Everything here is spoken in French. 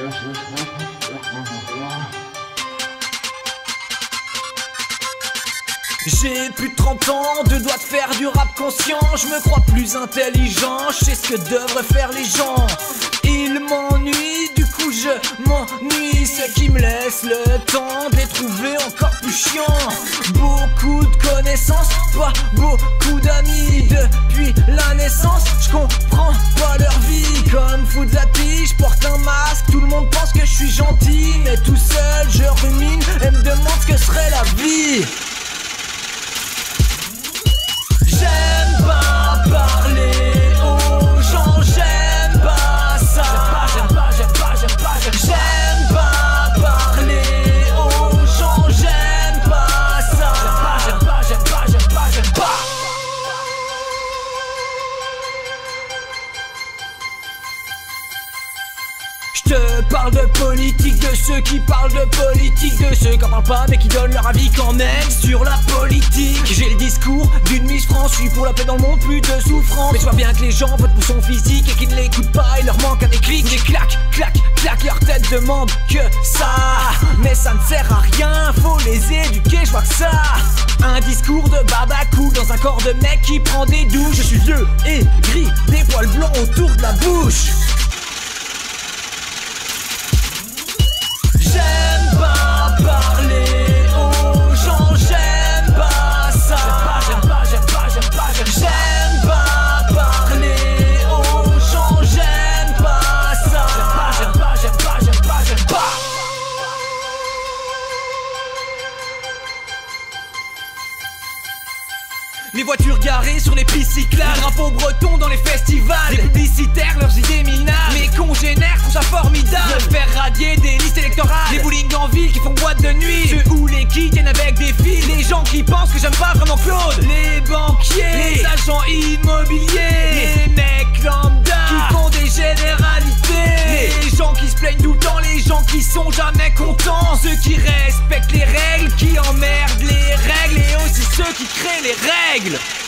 J'ai plus de 30 ans, deux doigts de faire du rap conscient. Je me crois plus intelligent, je sais ce que devraient faire les gens. Ils m'ennuient, du coup je m'ennuie. C'est qui me laisse le temps de les trouver encore plus chiants. Beaucoup de connaissances, pas beaucoup d'amis. Depuis la naissance, je comprends pas leur vie. Comme fou de la tige, je porte un masque. Tout le monde pense que je suis gentil, mais tout seul je rumine et me demande ce que serait la vie. J'aime pas parler aux gens, j'aime pas ça. J'aime pas parler aux gens, j'aime pas ça. J'aime pas. Je te parle de politique, de ceux qui parlent de politique, de ceux qui en parlent pas mais qui donnent leur avis quand même sur la politique. J'ai le discours d'une Miss France, je suis pour la paix dans le monde, plus de souffrance. Mais je vois bien que les gens votent pour son physique et qu'ils ne l'écoutent pas, il leur manque un déclic. Des clac, clac, clac, leur tête demande que ça. Mais ça ne sert à rien, faut les éduquer, je vois que ça. Un discours de baba cool dans un corps de mec qui prend des douches. Je suis vieux et gris, des poils blancs autour de la bouche. J'aime pas parler aux gens, j'aime pas ça. J'aime pas parler aux gens, j'aime pas ça. J'aime pas. Les voitures garées sur les pistes cyclables, drapeaux bretons dans les festivals, les publicitaires, leurs idées minables. Mes congénères trouvent ça formidable de faire radier des listes électorales. Les bowling en ville qui font boîte de nuit, ceux où les quilles tiennent avec des fils. Les gens qui pensent que j'aime pas vraiment Claude, les banquiers, les agents immobiliers, les mecs lambda qui font des généralités, les gens qui se plaignent tout le temps, les gens qui sont jamais contents, ceux qui respectent les règles, qui emmerdent les règles, et aussi ceux qui créent les règles.